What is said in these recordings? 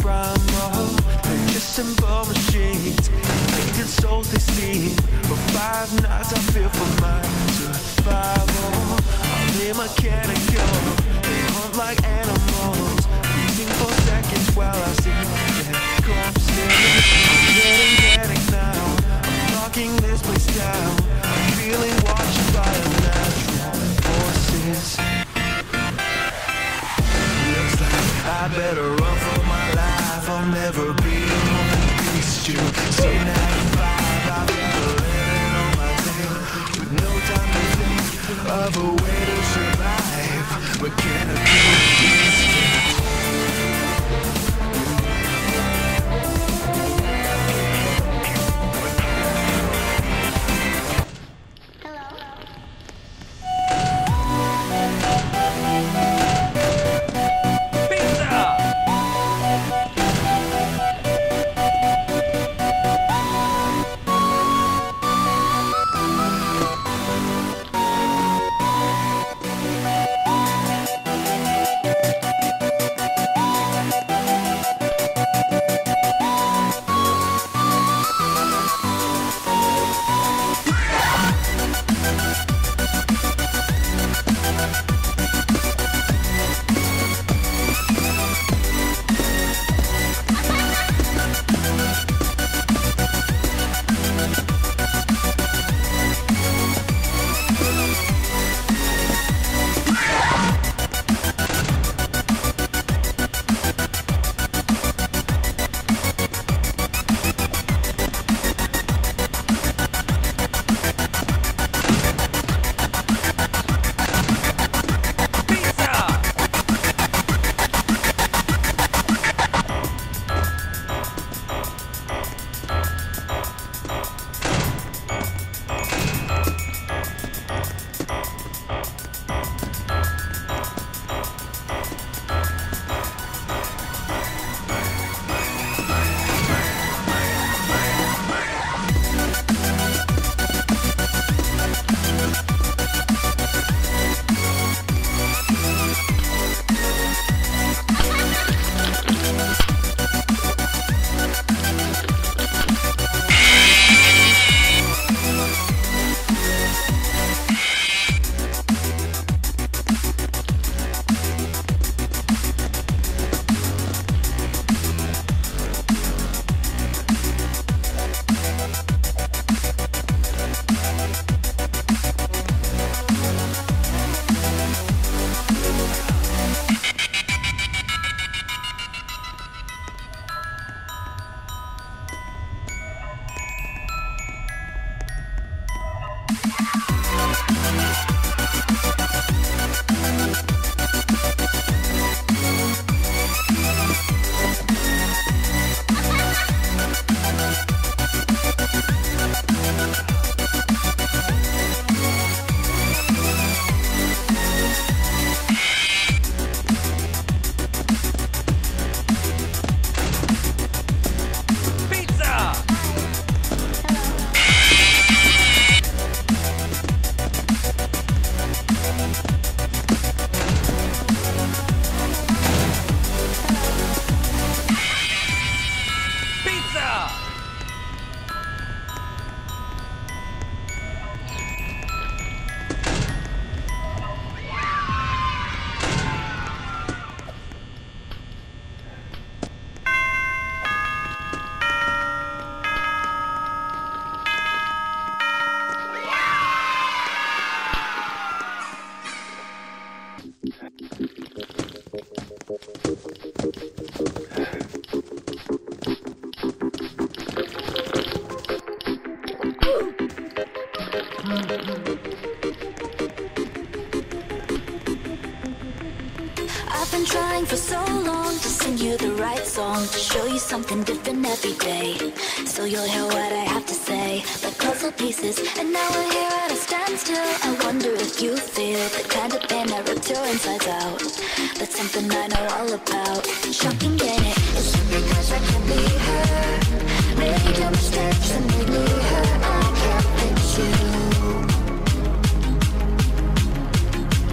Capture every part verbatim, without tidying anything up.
primal. They're just simple machines, made and sold they seem. For five nights I feel for my survival. They're mechanical, they hunt like animals, beating for seconds while I see their corpses. I'm getting, getting now, I'm knocking this place down. I'm feeling watched by unnatural forces. Looks like I better run for my life. I'll never be one piece you. So ninety-five, I've been living on my tail with no time to think of a way to survive. Mechanical instinct. I've been trying for so long to sing you the right song, to show you something different every day, so you'll hear what I have to say, like puzzle pieces. And now we're here at a standstill. I wonder if you feel the kind of pain that ripped your insides out. That's something I know all about. Shocking, ain't it? It's because I can be her. Made your mistakes and made me hurt. I can't fix you.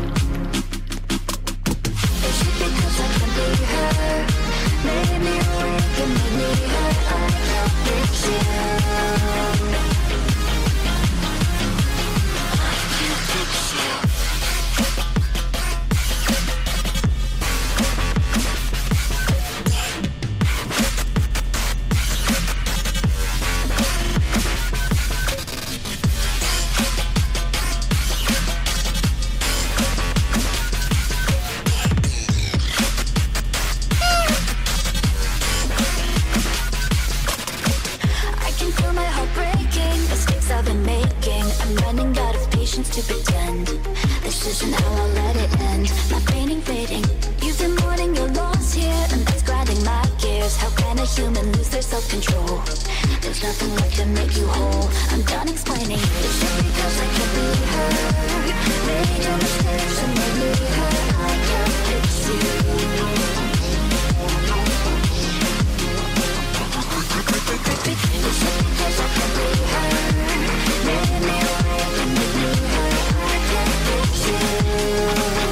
Because I can be her, made me I'm running out of patience to pretend. This isn't how I'll let it end. My painting fading. You've been mourning your loss here, and that's grinding my gears. How can a human lose their self-control? There's nothing left to make you whole. I'm done explaining. It's just because I can't be hurt. Made your mistakes and made me hurt. I can't fix you. It's just because I can't be hurt. Made me awake and made me hurt. I can't fix you.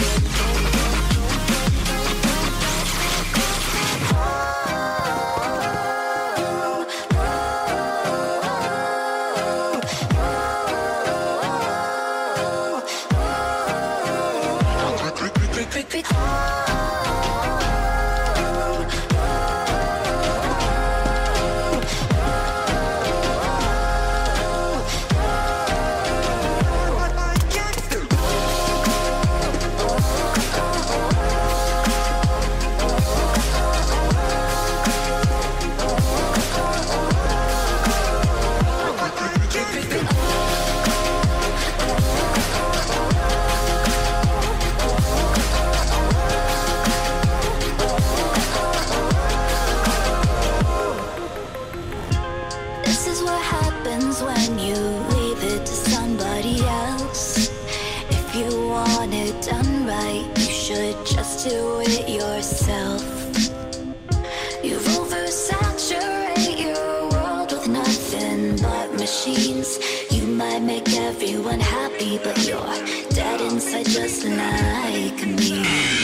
Do it yourself. You've oversaturated your world with nothing but machines. You might make everyone happy, but you're dead inside just like me.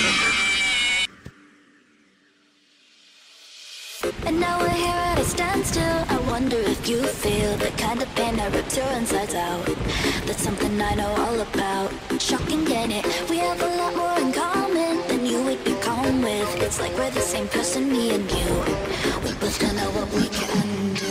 And now we're here at a standstill. I wonder if you feel the kind of pain that rips your insides out. That's something I know all about. Shocking, ain't it? We have a lot more in common than you would be calm with. It's like we're the same person, me and you. We both don't know what we can do.